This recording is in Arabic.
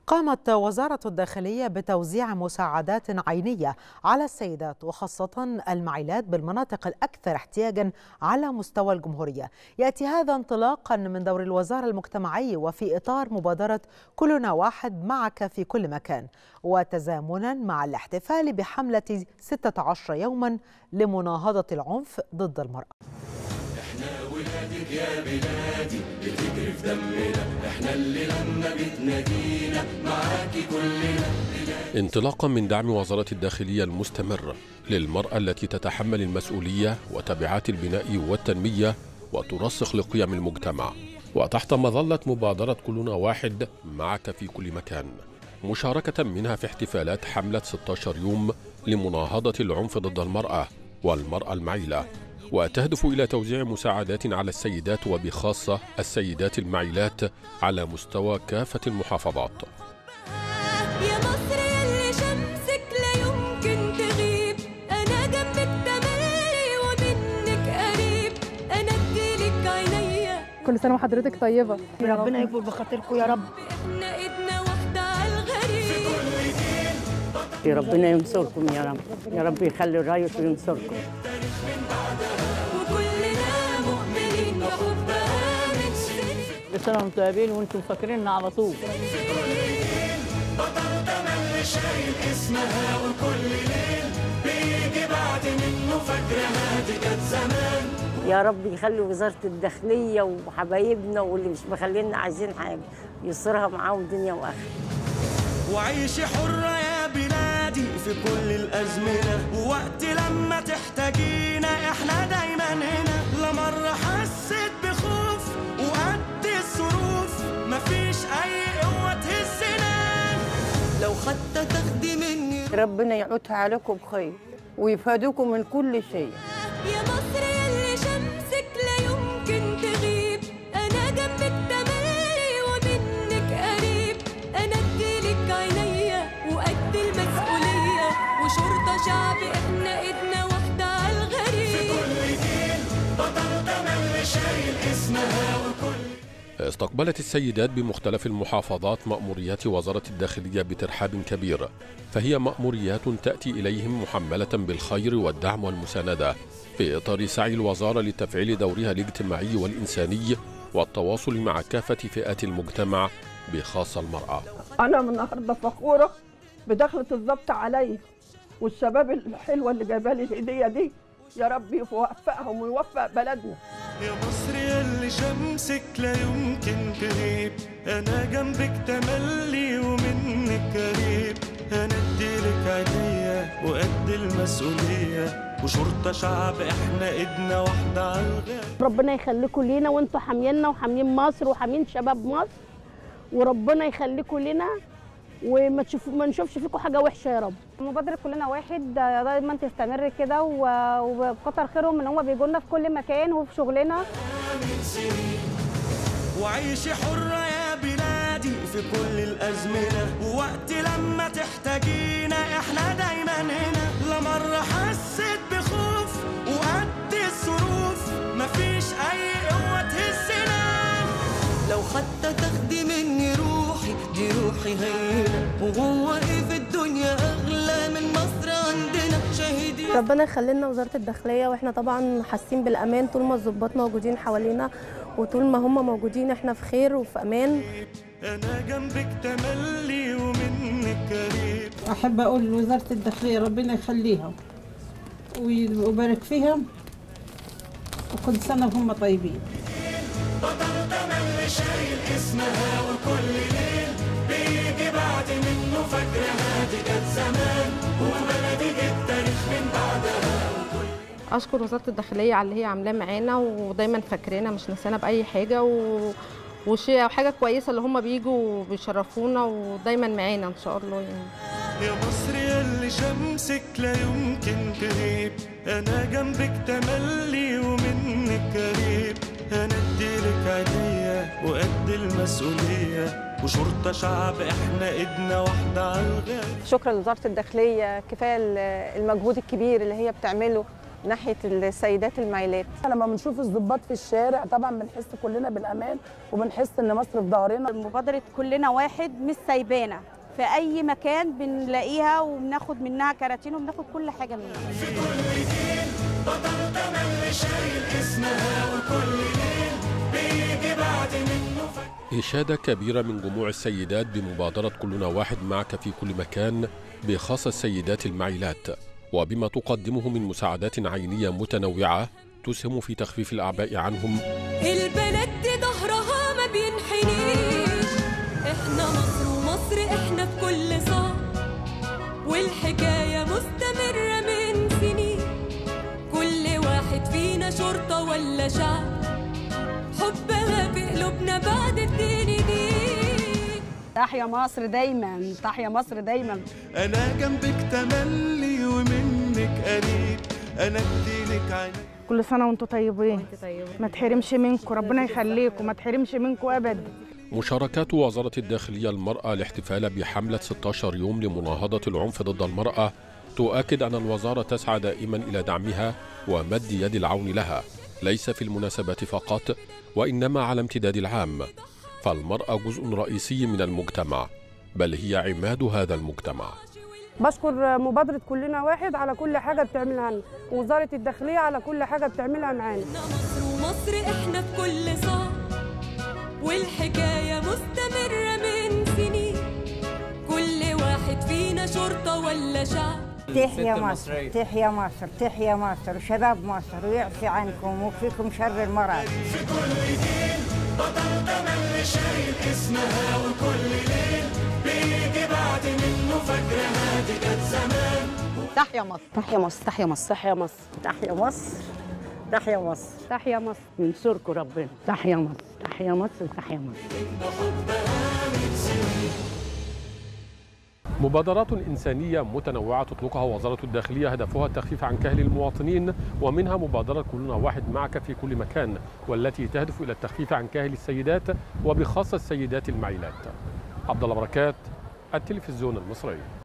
قامت وزارة الداخلية بتوزيع مساعدات عينية على السيدات وخاصة المعيلات بالمناطق الأكثر احتياجا على مستوى الجمهورية. يأتي هذا انطلاقا من دور الوزارة المجتمعي وفي إطار مبادرة كلنا واحد معك في كل مكان، وتزامنا مع الاحتفال بحملة 16 يوما لمناهضة العنف ضد المرأة. احنا ولادك يا بلادي، بتجري في دمنا، احنا اللي لما بتنادينا معاكي كلنا. انطلاقا من دعم وزارة الداخلية المستمر للمرأة التي تتحمل المسؤولية وتبعات البناء والتنمية وترسخ لقيم المجتمع، وتحت مظلة مبادرة كلنا واحد معك في كل مكان، مشاركة منها في احتفالات حملة 16 يوم لمناهضة العنف ضد المرأة والمرأة المعيلة، وتهدف إلى توزيع مساعدات على السيدات وبخاصة السيدات المعيلات على مستوى كافة المحافظات. يا مصر يلي شمسك لا يمكن تغيب، أنا جنبك تملي ومنك قريب، أنا اديلك عينيا. كل سنة وحضرتك طيبة، ربنا يكبر بخاطركم يا رب. احنا ايدنا واحدة على الغريب، يا ربنا ينصركم يا رب، يا رب يخلي الرئيس وينصركم. وكلنا مؤمنين بحبها من سنين. كل سنة وانتم طيبين وانتم فاكريننا على طول. بطل تملي شايل اسمها، وكل ليل بيجي بعد منه فاكرها دي كانت زمان. يا رب يخلي وزارة الداخلية وحبايبنا واللي مش مخلينا عايزين حاجة يسرها معاهم دنيا وآخرة. وعيشي حرة يا بلادي في كل الأزمنة، ووقت لما تحتاجينا احنا دايما هنا. لا مرة حسيت بخوف وقد الظروف، مفيش أي قوة تهزنا. لو حتى تاخدي مني ربنا يعودها عليكم بخير ويفادوكم من كل شيء. يا مصر يلي شمسك لا يمكن تغيب، أنا جنبك تملي ومنك قريب، أنا اديلك عينيا وقد المسؤولية، وشرطة شعب احنا ايدنا واحدة على الغريب. في كل جيل بطل تملي شايل اسمها. وكل استقبلت السيدات بمختلف المحافظات مأموريات وزارة الداخلية بترحاب كبير، فهي مأموريات تأتي إليهم محملة بالخير والدعم والمساندة في إطار سعي الوزارة لتفعيل دورها الاجتماعي والإنساني والتواصل مع كافة فئات المجتمع بخاصة المرأة. أنا من النهارده فخورة بدخلة الضبط عليا والشباب الحلوة اللي جايبه لي الهدية دي، يا رب يوفقهم ويوفق بلدنا. يا مصر يلي شمسك لا يمكن تغيب، أنا جنبك تملي ومنك قريب، أنا اديلك عينيا وقد المسؤولية، وشرطة شعب احنا ايدنا واحدة على الغالي. ربنا يخليكم لينا وانتوا حامينا وحاميين مصر وحاميين شباب مصر، وربنا يخليكم لنا وما نشوفش فيكم حاجة وحشة يا رب. مبادرة كلنا واحد دايما تستمر كده، وكتر خيرهم ان هم بيجوا لنا في كل مكان وفي شغلنا. وعيشي حرة يا بلادي في كل الأزمنة، ووقت لما تحتاجينا احنا دايما هنا. لا مرة حسيت بخوف وقد الظروف، مفيش أي قوة تهزنا. لو حتى تاخدي مني روحي دي روحي هينة، وهو ايه في الدنيا أغلى من مصر عندنا. شهيدي ربنا يخلي لنا وزارة الداخلية، واحنا طبعا حاسين بالأمان طول ما الضباط موجودين حوالينا، وطول ما هم موجودين احنا في خير وفي أمان. أنا جنبك تملي ومنك قريب. أحب أقول لوزارة الداخلية ربنا يخليها ويبارك فيهم، وكل سنة وهم طيبين. بطل تملي شايل اسمها، وكل ليل بيجي بعد منه فاكرها دي كانت زمان، وبلدي جه التاريخ من بعدها. اشكر وزارة الداخلية على اللي هي عاملاه معانا، ودايما فاكرانا مش نسانا بأي حاجة، وشيء حاجة كويسة اللي هم بيجوا وبيشرفونا ودايما معانا ان شاء الله يعني. يا مصر يلي شمسك لا يمكن تغيب، انا جنبك تملي ومنك قريب، انا اديلك عينيا وقد المسؤولية، وشرطة شعب احنا ايدنا واحدة على الغالي. شكرا لوزارة الداخلية، كفاية المجهود الكبير اللي هي بتعمله ناحيه السيدات المايلات. لما بنشوف الضباط في الشارع طبعا بنحس كلنا بالامان وبنحس ان مصر في ظهرنا. مبادره كلنا واحد مش سايبانا، في اي مكان بنلاقيها وبناخد منها كراتين وبناخد كل حاجه منها. في كل جيل بطل تملي شايل اسمها، وكل ليل بيجي بعد منه إشادة كبيرة من جموع السيدات بمبادرة كلنا واحد معك في كل مكان بخاصة السيدات المعيلات، وبما تقدمه من مساعدات عينية متنوعة تسهم في تخفيف الأعباء عنهم. البلد دي ظهرها ما بينحنيش، احنا مصر ومصر احنا في كل صعب، والحكاية مستمرة من سنين، كل واحد فينا شرطة ولا شعب، حبها في قلوبنا بعد الدين دي. تحيا مصر دايما، تحيا مصر دايما. انا جنبك تملي ومنك قريب، انا اديلك عيني. كل سنه وانتم طيبين، ما تحرمش منكم، ربنا يخليكم، ما تحرمش منكم ابدا. مشاركات وزارة الداخلية المرأة الاحتفال بحملة 16 يوم لمناهضة العنف ضد المرأة تؤكد أن الوزارة تسعى دائما إلى دعمها ومد يد العون لها، ليس في المناسبات فقط وإنما على امتداد العام، فالمرأة جزء رئيسي من المجتمع، بل هي عماد هذا المجتمع. بشكر مبادرة كلنا واحد على كل حاجة بتعملها لنا، ووزارة الداخلية على كل حاجة بتعملها معانا. مصر ومصر احنا في كل صعب، والحكاية مستمرة من سنين، كل واحد فينا شرطة ولا شعب. تحيا مصر، تحيا مصر، تحيا مصر، وشباب مصر ويعفي عنكم ويكفيكم شر المرض. في كل جيل بطل تملي شايل اسمها، وكل ليل بيجي بعد منه فجرها دي كانت زمان. تحيا مصر، تحيا مصر، تحيا مصر، تحيا مصر، تحيا مصر، تحيا مصر، تحيا مصر. ينصركم ربنا. تحيا مصر، تحيا مصر، تحيا مصر. مبادرات إنسانية متنوعة تطلقها وزارة الداخلية هدفها التخفيف عن كاهل المواطنين، ومنها مبادرة كلنا واحد معك في كل مكان، والتي تهدف إلى التخفيف عن كاهل السيدات وبخاصة السيدات المعيلات. عبد الله بركات، التلفزيون المصري.